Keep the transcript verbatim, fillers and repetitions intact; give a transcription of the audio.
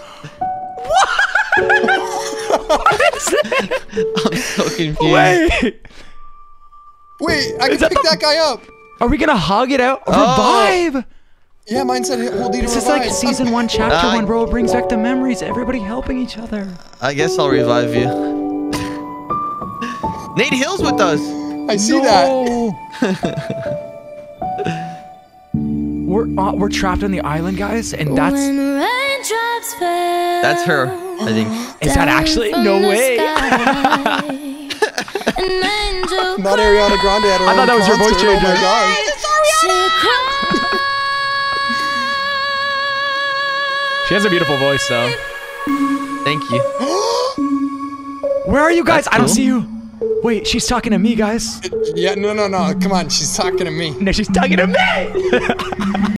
What is it? I'm so confused. Wait. Wait, I can that pick the- that guy up. Are we gonna hug it out? Oh. Revive! Yeah, mine said hold E to This is revive. like season one, chapter Uh, one, bro. It brings back the memories. Everybody helping each other. I guess I'll revive you. Nate Hill's with us. I see No. we're uh, we're trapped on the island, guys, and that's That's her, I think. is that actually no way? Not Ariana Grande at her I thought that was your voice concert. changer. Oh my god. She has a beautiful voice, though. Thank you. Where are you guys? That's I don't cool. see you. Wait, she's talking to me, guys. Yeah, no, no, no. Come on, she's talking to me. No, she's talking to me.